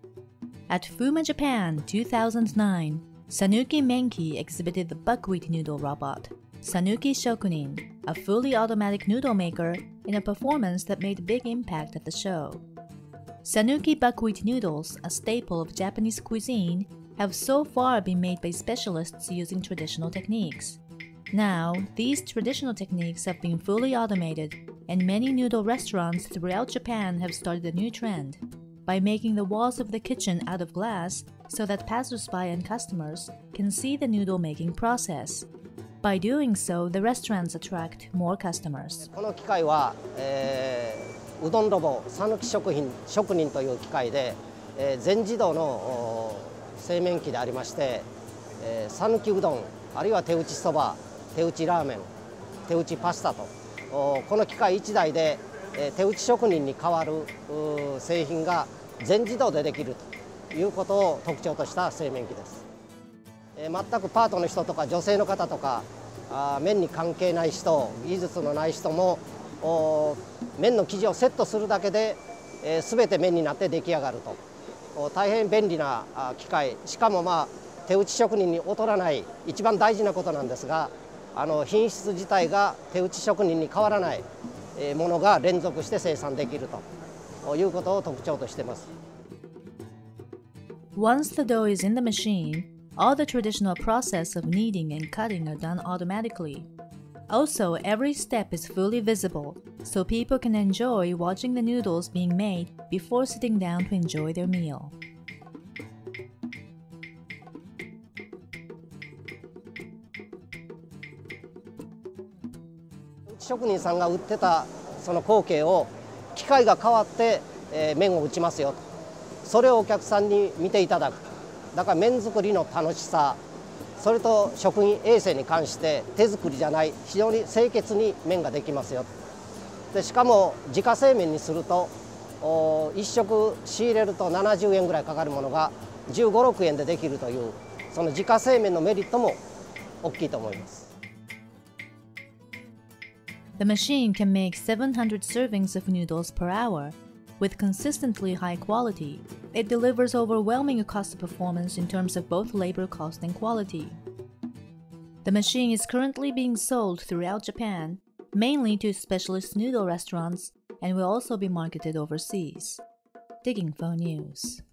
At Fuma Japan 2009, Sanuki Menki exhibited the buckwheat noodle robot, Sanuki Shokunin, a fully automatic noodle maker, in a performance that made a big impact at the show. Sanuki buckwheat noodles, a staple of Japanese cuisine, have so far been made by specialists using traditional techniques. Now, these traditional techniques have been fully automated, and many noodle restaurants throughout Japan have started a new trend by making the walls of the kitchen out of glass so that passersby and customers can see the noodle making process. By doing so, the restaurants attract more customers. この機械は、うどんロボさぬき職人という機械で、全自動の製麺機でありまして、さぬきうどんあるいは手打ちそば、手打ちラーメン、手打ちパスタとこの機械1台で手打ち職人に代わる製品が全自動でできるということを特徴とした製麺機です。全くパートの人とか女性の方とか麺に関係ない人、技術のない人も麺の生地をセットするだけで全て麺になって出来上がると大変便利な機械、しかも手打ち職人に劣らない一番大事なことなんですが、品質自体が手打ち職人に変わらないものが連続して生産できるということを特徴としています。 Once the dough is in the machine, all the traditional process of kneading and cutting are done automatically. Also, every step is fully visible, so people can enjoy watching the noodles being made before sitting down to enjoy their meal. 職人さんが打ってたその光景を機械が変わって、麺を打ちますよと、それをお客さんに見ていただく。だから麺作りの楽しさ、それと食品衛生に関して手作りじゃない非常に清潔に麺ができますよ。でしかも自家製麺にすると1食仕入れると70円ぐらいかかるものが15、6円でできるというその自家製麺のメリットも大きいと思います。 The machine can make 700 servings of noodles per hour. With consistently high quality, it delivers overwhelming cost performance in terms of both labor cost and quality. The machine is currently being sold throughout Japan, mainly to specialist noodle restaurants, and will also be marketed overseas. Digging Phone News.